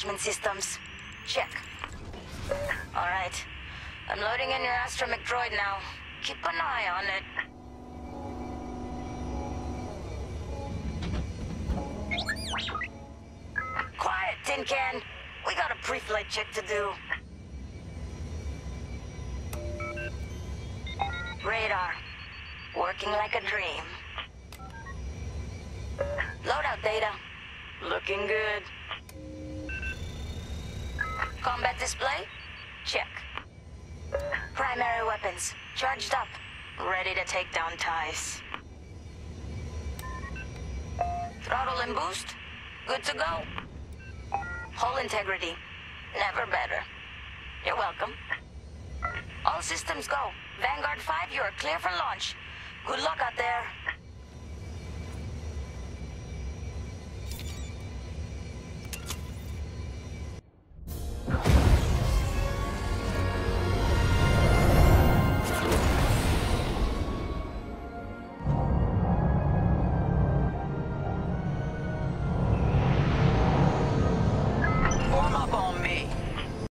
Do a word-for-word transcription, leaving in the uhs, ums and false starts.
management systems. Check. Alright. I'm loading in your astromech droid now. Keep an eye on it. Quiet, Tin Can. We got a pre-flight check to do. Radar. Working like a dream. Loadout data. Looking good. Combat display? Check. Primary weapons. Charged up. Ready to take down ties. Throttle and boost? Good to go. Hull integrity. Never better. You're welcome. All systems go. Vanguard five, you are clear for launch. Good luck out there.